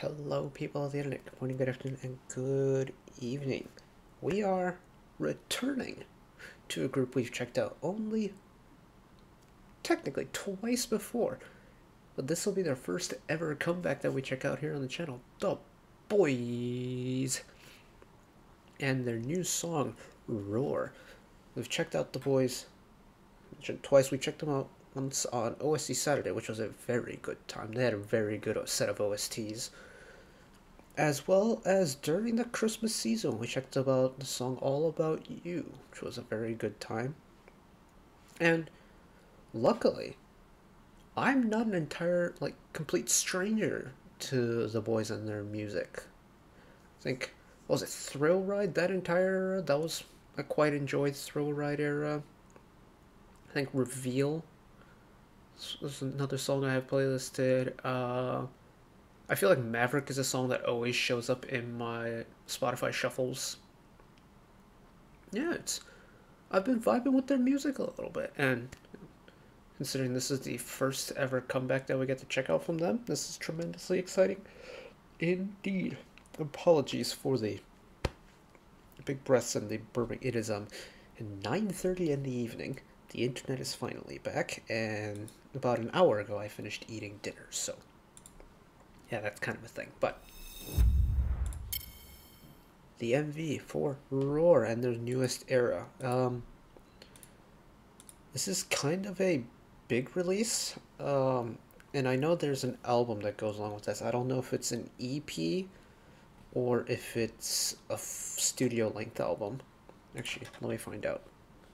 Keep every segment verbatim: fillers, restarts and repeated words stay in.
Hello people of the internet, good morning, good afternoon, and good evening. We are returning to a group we've checked out only technically twice before, but this will be their first ever comeback that we check out here on the channel, The BOYZ, and their new song, Roar. We've checked out The BOYZ twice. We checked them out once on O S T Saturday, which was a very good time. They had a very good set of O S Ts. As well as during the Christmas season, we checked about the song All About You, which was a very good time. And luckily, I'm not an entire, like, complete stranger to the BOYZ and their music. I think, what was it, Thrill Ride, that entire era? That was, I quite enjoyed Thrill Ride era. I think Reveal was another song I have playlisted. Uh... I feel like Maverick is a song that always shows up in my Spotify shuffles. Yeah, it's I've been vibing with their music a little bit, and considering this is the first ever comeback that we get to check out from them, this is tremendously exciting indeed. Apologies for the big breaths and the burping. It is um nine thirty in the evening. The internet is finally back, and about an hour ago I finished eating dinner, so yeah, that's kind of a thing. But the M V for Roar and their newest era. Um, this is kind of a big release, um, and I know there's an album that goes along with this. I don't know if it's an E P or if it's a studio length album. Actually, let me find out.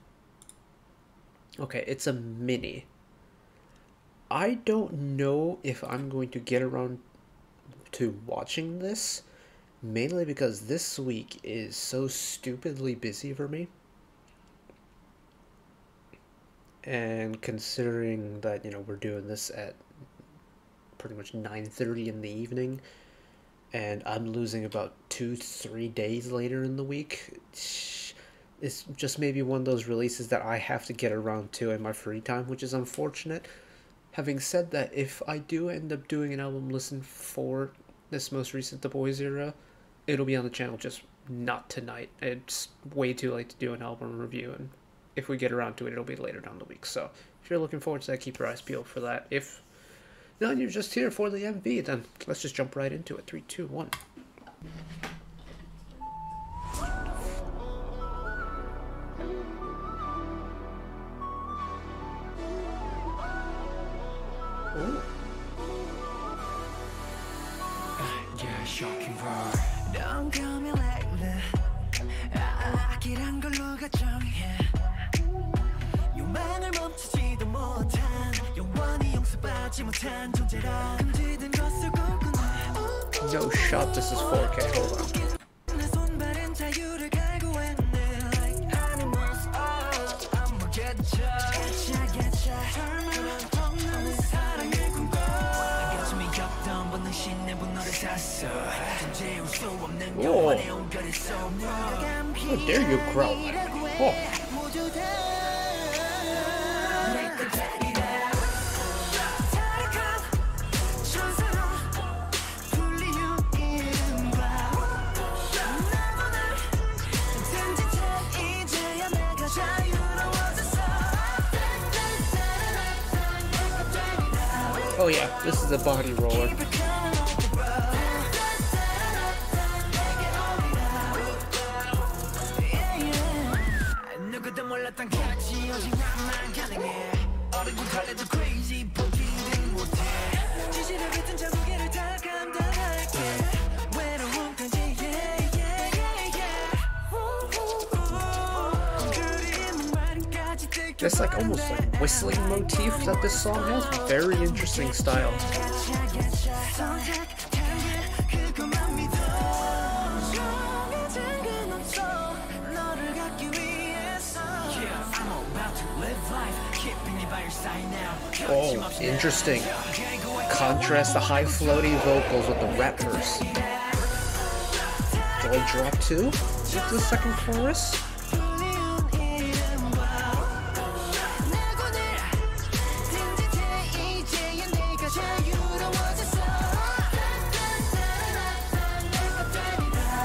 Okay, it's a mini. I don't know if I'm going to get around to watching this, mainly because this week is so stupidly busy for me, and considering that, you know, we're doing this at pretty much nine thirty in the evening, and I'm losing about two three days later in the week, it's just maybe one of those releases that I have to get around to in my free time, which is unfortunate. Having said that, if I do end up doing an album listen for this most recent The BOYZ era, it'll be on the channel, just not tonight. It's way too late to do an album review, and if we get around to it, it'll be later down the week. So if you're looking forward to that, keep your eyes peeled for that. If no, you're just here for the M V, then let's just jump right into it. Three, two, one. Ooh. Yeah, shocking roar. Don't come here lately. 아기란 걸로 가정해. 욕망을 멈추지도 못한 영원히 용서받지 못한 존재라. 금지된 것을 꿈꾸는. No shot, this is four K. Hold on. 내 손발은 자유를 갈구했네. Like animals, oh, I'm gonna get ya. Getcha, getcha. 털만 없는 사랑을 꿈꿔. 가슴이 겹던 본능 신내 분노를 샀어. 존재할 수 없는 영원의 온결의 소문. How dare you growl? Oh. Oh yeah, this is a body roller. This like almost like whistling motif that this song has. Very interesting style. Oh, interesting. Contrast the high floating vocals with the rap verse. Do I drop two with the second chorus?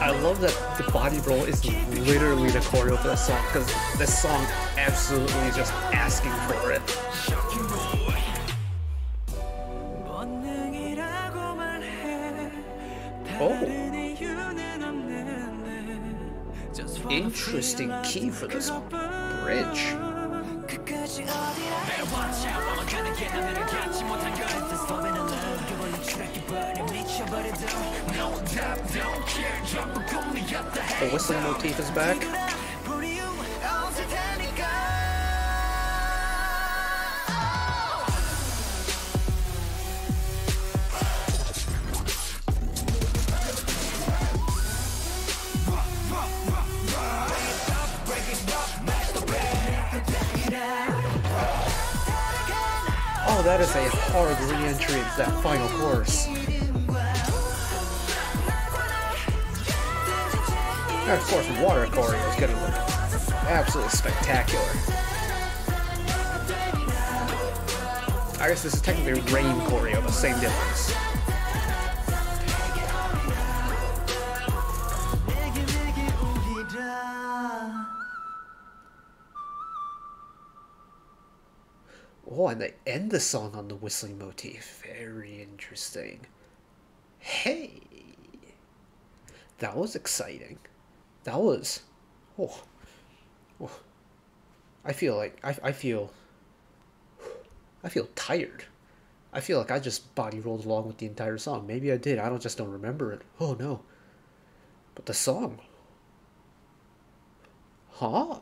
I love that the body roll is literally the choreo for this song, because this song absolutely is just asking for it. Oh. Interesting key for this bridge. The whistling motif is back. Oh, that is a hard re-entry into that final chorus. And of course, water choreo is gonna look absolutely spectacular. I guess this is technically rain choreo, but same difference. Oh, and they end the song on the whistling motif. Very interesting. Hey! That was exciting. That was... Oh. Oh. I feel like... I, I feel... I feel tired. I feel like I just body rolled along with the entire song. Maybe I did. I don't just don't remember it. Oh, no. But the song... Huh?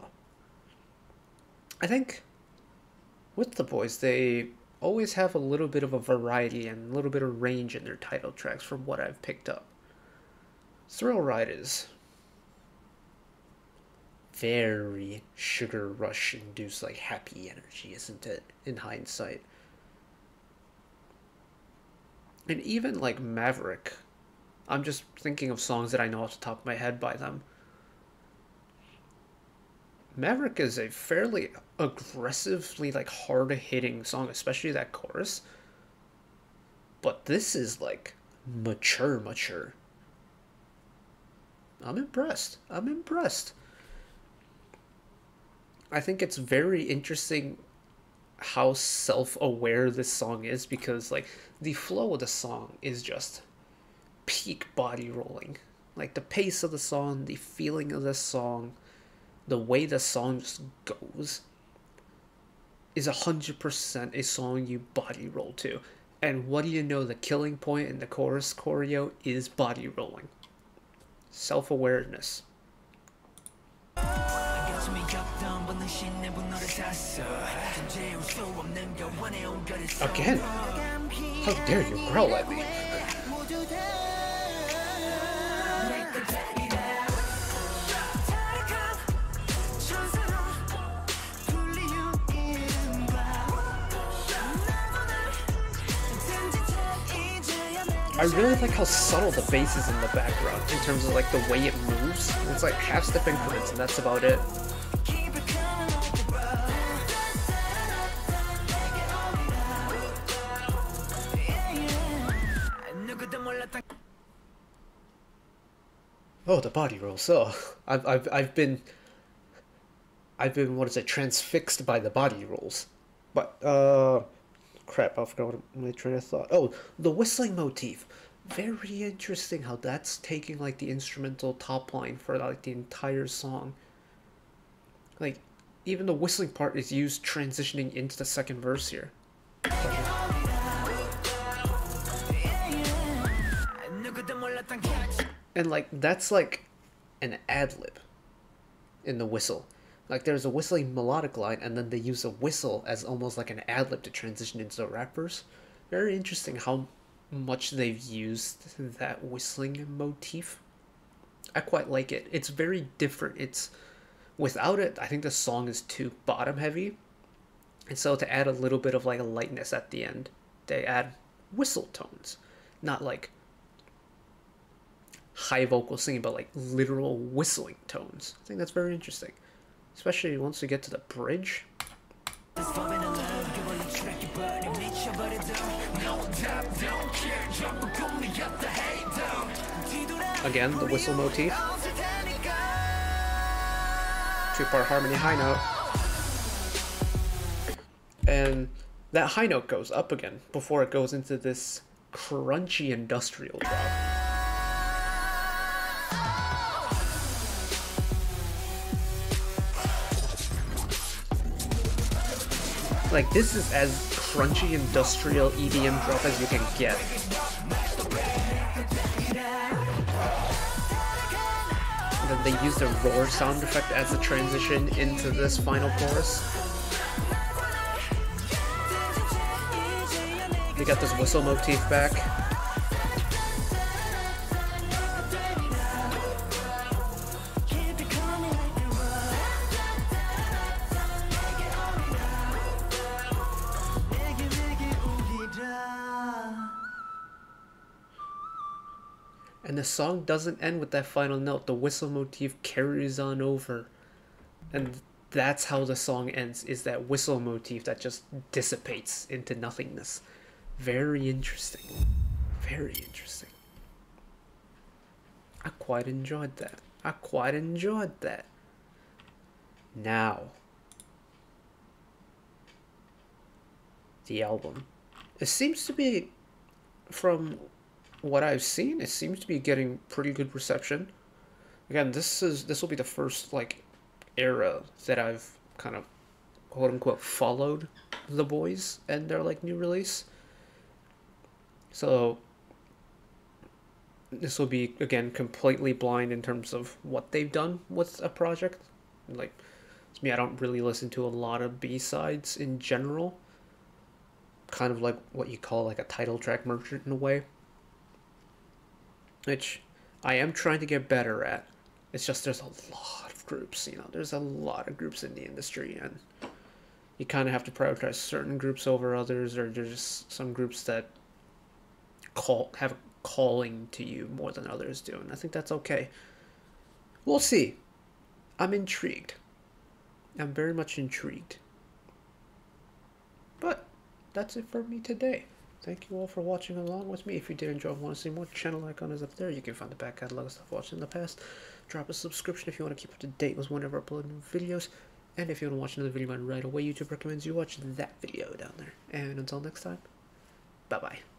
I think... with the boys, they always have a little bit of a variety and a little bit of range in their title tracks from what I've picked up. Thrill Ride is very Sugar Rush induced, like happy energy, isn't it, in hindsight? And even like Maverick, I'm just thinking of songs that I know off the top of my head by them. Maverick is a fairly aggressively, like, hard-hitting song, especially that chorus. But this is, like, mature, mature. I'm impressed. I'm impressed. I think it's very interesting how self-aware this song is, because, like, the flow of the song is just peak body rolling. Like, the pace of the song, the feeling of the song, the way the song just goes is one hundred percent a song you body roll to. And what do you know, the killing point in the chorus choreo is body rolling. Self-awareness. Again? How dare you growl at me? I really like how subtle the bass is in the background in terms of like the way it moves. It's like half step increments and that's about it. Oh, the body roll. So I've I've I've been I've been what is it transfixed by the body rolls, but uh. Crap, I forgot what my train of thought. Oh, the whistling motif. Very interesting how that's taking like the instrumental top line for like the entire song. Like, even the whistling part is used transitioning into the second verse here. And like, that's like an ad-lib in the whistle. Like, there's a whistling melodic line, and then they use a whistle as almost like an ad-lib to transition into the rap verse. Very interesting how much they've used that whistling motif. I quite like it. It's very different. It's without it, I think the song is too bottom heavy. And so to add a little bit of like a lightness at the end, they add whistle tones. Not like high vocal singing, but like literal whistling tones. I think that's very interesting. Especially once we get to the bridge. Again, the whistle motif. Two-part harmony high note. And that high note goes up again before it goes into this crunchy industrial drop. Like, this is as crunchy industrial E D M drop as you can get. And then they use the roar sound effect as a transition into this final chorus. We got this whistle motif back. And the song doesn't end with that final note. The whistle motif carries on over. And that's how the song ends, is that whistle motif that just dissipates into nothingness. Very interesting. Very interesting. I quite enjoyed that. I quite enjoyed that. Now, the album. It seems to be, from what I've seen, it seems to be getting pretty good reception. Again, this is this will be the first like era that I've kind of quote unquote followed the boys and their like new release. So this will be again completely blind in terms of what they've done with a project. Like, to me, I don't really listen to a lot of B-sides in general. Kind of like what you call like a title track merchant in a way. Which I am trying to get better at. It's just there's a lot of groups, you know, there's a lot of groups in the industry, and you kind of have to prioritize certain groups over others, or there's just some groups that call have a calling to you more than others do, and I think that's okay. We'll see. I'm intrigued. I'm very much intrigued. But that's it for me today. Thank you all for watching along with me. If you did enjoy and want to see more, channel icon is up there. You can find the back catalog of stuff watched in the past. Drop a subscription if you want to keep up to date with whenever I upload new videos. And if you want to watch another video right away, YouTube recommends you watch that video down there. And until next time, bye-bye.